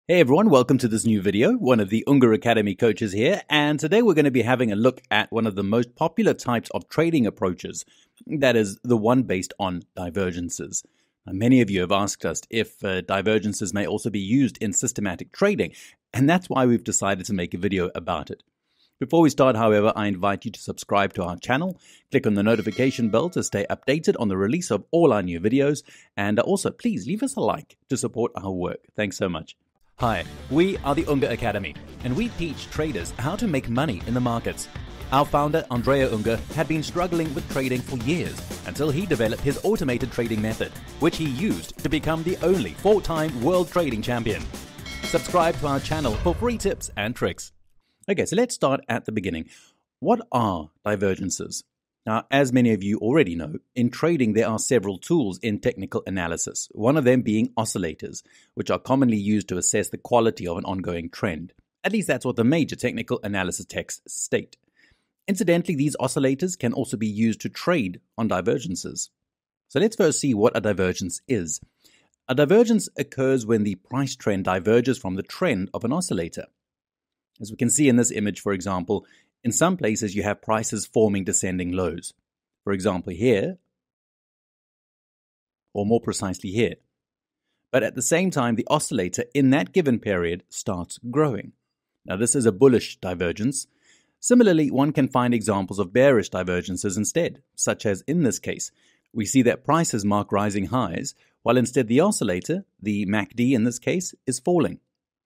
Hey everyone, welcome to this new video. One of the Unger Academy coaches here, and today we're going to be having a look at one of the most popular types of trading approaches, that is the one based on divergences. Now, many of you have asked us if divergences may also be used in systematic trading, and that's why we've decided to make a video about it. Before we start, however, I invite you to subscribe to our channel, click on the notification bell to stay updated on the release of all our new videos, and also please leave us a like to support our work. Thanks so much. Hi, we are the Unger Academy, and we teach traders how to make money in the markets. Our founder, Andrea Unger, had been struggling with trading for years until he developed his automated trading method, which he used to become the only 4-time world trading champion. Subscribe to our channel for free tips and tricks. Okay, so let's start at the beginning. What are divergences? Now, as many of you already know, in trading there are several tools in technical analysis, one of them being oscillators, which are commonly used to assess the quality of an ongoing trend. At least that's what the major technical analysis texts state. Incidentally, these oscillators can also be used to trade on divergences. So let's first see what a divergence is. A divergence occurs when the price trend diverges from the trend of an oscillator. As we can see in this image, for example, in some places you have prices forming descending lows. For example, here, or more precisely here. But at the same time, the oscillator in that given period starts growing. Now, this is a bullish divergence. Similarly, one can find examples of bearish divergences instead, such as in this case. We see that prices mark rising highs, while instead the oscillator, the MACD in this case, is falling.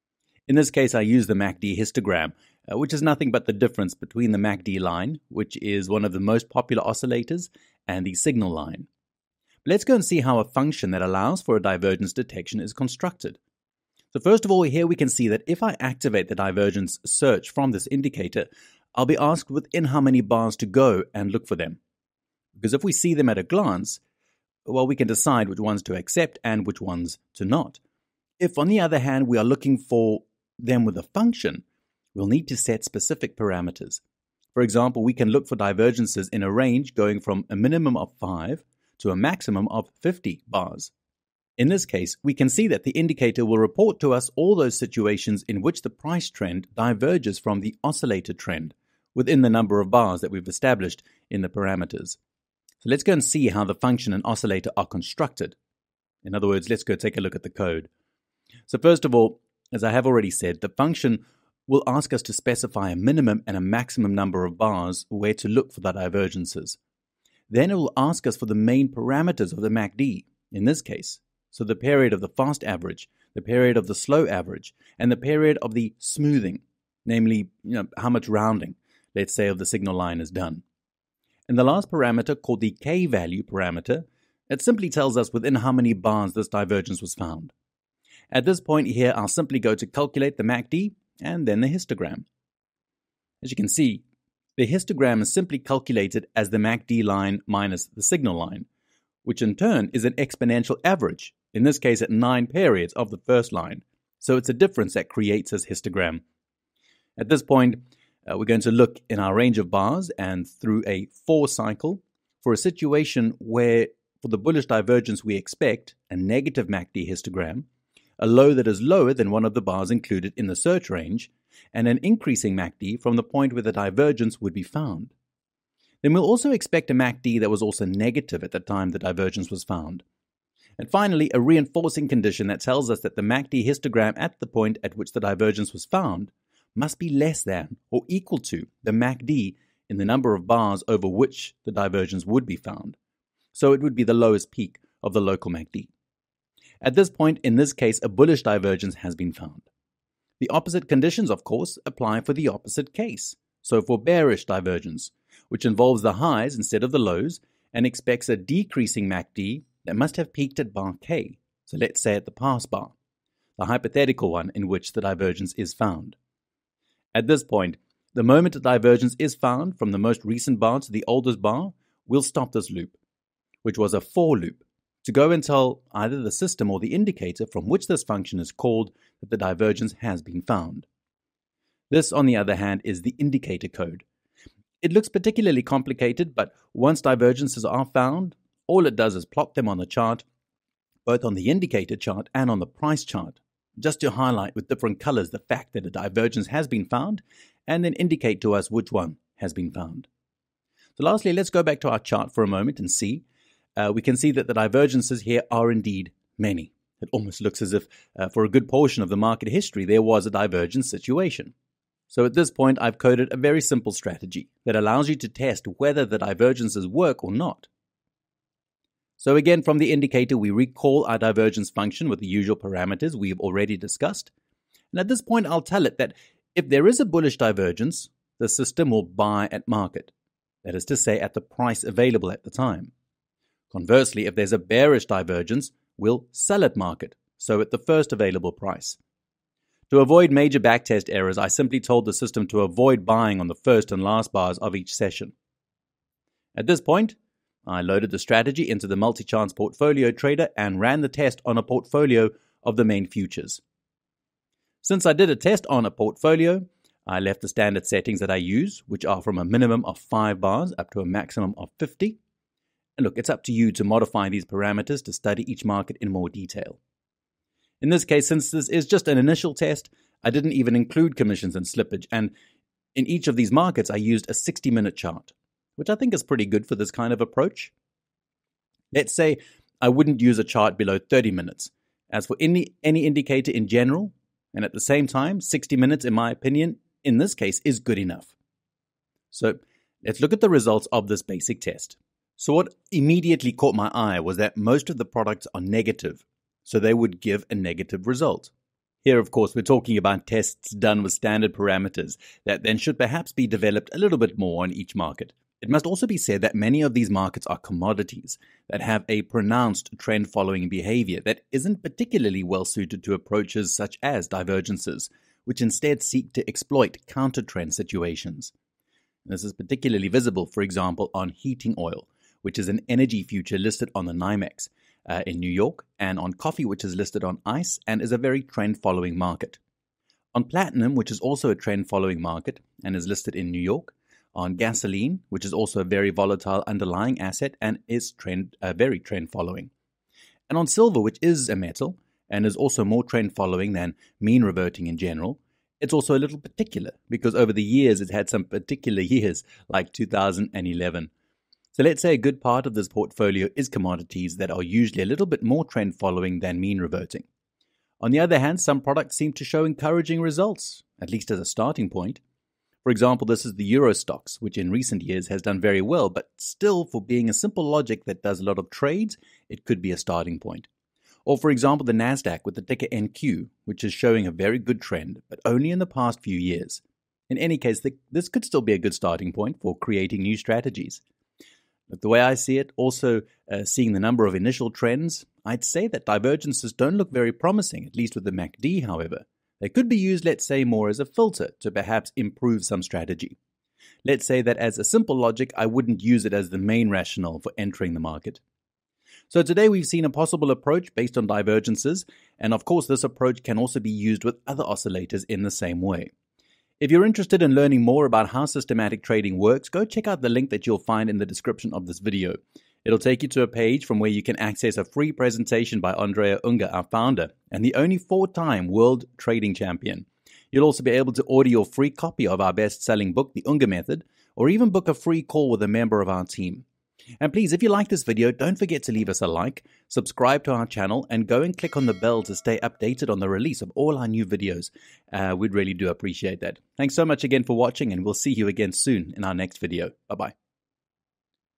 In this case, I use the MACD histogram, which is nothing but the difference between the MACD line, which is one of the most popular oscillators, and the signal line. Let's go and see how a function that allows for a divergence detection is constructed. So first of all, here we can see that if I activate the divergence search from this indicator, I'll be asked within how many bars to go and look for them. Because if we see them at a glance, well, we can decide which ones to accept and which ones to not. If, on the other hand, we are looking for them with a function, we'll need to set specific parameters. For example, we can look for divergences in a range going from a minimum of 5 to a maximum of 50 bars. In this case, we can see that the indicator will report to us all those situations in which the price trend diverges from the oscillator trend within the number of bars that we've established in the parameters. So let's go and see how the function and oscillator are constructed. In other words, let's go take a look at the code. So first of all, as I have already said, the function will ask us to specify a minimum and a maximum number of bars where to look for the divergences. Then it will ask us for the main parameters of the MACD, in this case. So the period of the fast average, the period of the slow average, and the period of the smoothing, namely, how much rounding, let's say, of the signal line is done. And the last parameter, called the k-value parameter, it simply tells us within how many bars this divergence was found. At this point here, I'll simply go to calculate the MACD and then the histogram. As you can see, the histogram is simply calculated as the MACD line minus the signal line, which in turn is an exponential average, in this case at 9 periods of the first line. So it's a difference that creates this histogram. At this point, we're going to look in our range of bars and through a 4 cycle for a situation where, for the bullish divergence, we expect a negative MACD histogram, a low that is lower than one of the bars included in the search range, and an increasing MACD from the point where the divergence would be found. Then we'll also expect a MACD that was also negative at the time the divergence was found. And finally, a reinforcing condition that tells us that the MACD histogram at the point at which the divergence was found must be less than or equal to the MACD in the number of bars over which the divergence would be found. So it would be the lowest peak of the local MACD. At this point, in this case, a bullish divergence has been found. The opposite conditions, of course, apply for the opposite case. So for bearish divergence, which involves the highs instead of the lows and expects a decreasing MACD that must have peaked at bar K, so let's say at the pass bar, the hypothetical one in which the divergence is found. At this point, the moment a divergence is found from the most recent bar to the oldest bar, we'll stop this loop, which was a for loop, to go and tell either the system or the indicator from which this function is called that the divergence has been found. This, on the other hand, is the indicator code. It looks particularly complicated, but once divergences are found, all it does is plot them on the chart, both on the indicator chart and on the price chart. just to highlight with different colors the fact that a divergence has been found, and then indicate to us which one has been found. So lastly, let's go back to our chart for a moment and see. We can see that the divergences here are indeed many. It almost looks as if for a good portion of the market history there was a divergence situation. So at this point, I've coded a very simple strategy that allows you to test whether the divergences work or not. So again, from the indicator, we recall our divergence function with the usual parameters we've already discussed. And at this point, I'll tell it that if there is a bullish divergence, the system will buy at market. That is to say, at the price available at the time. Conversely, if there's a bearish divergence, we'll sell at market, so at the first available price. To avoid major backtest errors, I simply told the system to avoid buying on the first and last bars of each session. At this point, I loaded the strategy into the multi-chance portfolio trader and ran the test on a portfolio of the main futures. Since I did a test on a portfolio, I left the standard settings that I use, which are from a minimum of 5 bars up to a maximum of 50. And look, it's up to you to modify these parameters to study each market in more detail. In this case, since this is just an initial test, I didn't even include commissions and slippage, and in each of these markets I used a 60-minute chart, which I think is pretty good for this kind of approach. Let's say I wouldn't use a chart below 30 minutes. As for any indicator in general, and at the same time, 60 minutes, in my opinion, in this case, is good enough. So let's look at the results of this basic test. So what immediately caught my eye was that most of the products are negative, so they would give a negative result. Here, of course, we're talking about tests done with standard parameters that then should perhaps be developed a little bit more on each market. It must also be said that many of these markets are commodities that have a pronounced trend-following behavior that isn't particularly well suited to approaches such as divergences, which instead seek to exploit counter-trend situations. This is particularly visible, for example, on heating oil, which is an energy future listed on the NYMEX in New York, and on coffee, which is listed on ICE and is a very trend-following market. On platinum, which is also a trend-following market and is listed in New York. On gasoline, which is also a very volatile underlying asset and is very trend-following. And on silver, which is a metal and is also more trend-following than mean reverting in general. It's also a little particular because over the years it's had some particular years like 2011. So let's say a good part of this portfolio is commodities that are usually a little bit more trend following than mean reverting. On the other hand, some products seem to show encouraging results, at least as a starting point. For example, this is the Euro stocks, which in recent years has done very well, but still, for being a simple logic that does a lot of trades, it could be a starting point. Or for example, the Nasdaq with the ticker NQ, which is showing a very good trend, but only in the past few years. In any case, this could still be a good starting point for creating new strategies. But the way I see it, also seeing the number of initial trends, I'd say that divergences don't look very promising, at least with the MACD, however. They could be used, let's say, more as a filter to perhaps improve some strategy. Let's say that as a simple logic, I wouldn't use it as the main rationale for entering the market. So today we've seen a possible approach based on divergences, and of course this approach can also be used with other oscillators in the same way. If you're interested in learning more about how systematic trading works, go check out the link that you'll find in the description of this video. It'll take you to a page from where you can access a free presentation by Andrea Unger, our founder, and the only 4-time world trading champion. You'll also be able to order your free copy of our best-selling book, The Unger Method, or even book a free call with a member of our team. And please, if you like this video, don't forget to leave us a like, subscribe to our channel, and go and click on the bell to stay updated on the release of all our new videos. We'd really do appreciate that. Thanks so much again for watching, and we'll see you again soon in our next video. Bye-bye.